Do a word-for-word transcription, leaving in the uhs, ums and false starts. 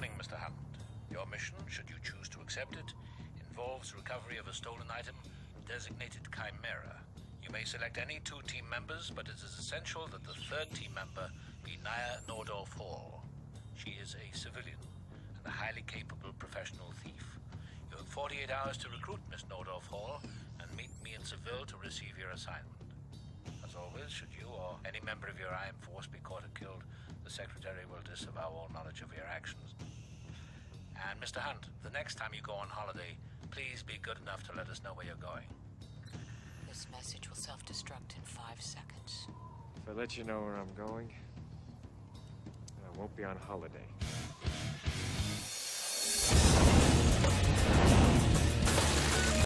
morning, Mister Hunt. Your mission, should you choose to accept it, involves recovery of a stolen item designated Chimera. You may select any two team members, but it is essential that the third team member be Naya Nordorf Hall. She is a civilian and a highly capable professional thief. You have forty-eight hours to recruit Miss Nordorf Hall and meet me in Seville to receive your assignment. As always, should you or any member of your I M force be caught or killed, the Secretary will disavow all knowledge of your actions. And Mister Hunt, the next time you go on holiday, please be good enough to let us know where you're going. This message will self-destruct in five seconds. If I let you know where I'm going, I won't be on holiday.